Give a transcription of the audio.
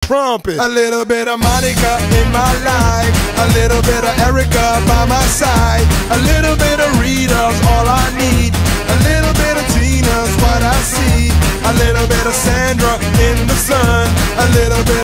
trumpet. A little bit of Monica in my life, a little bit of Erica by my side, a little bit of Rita's all I need, a little bit of Tina's what I see, a little bit of Sandra in the sun, a little bit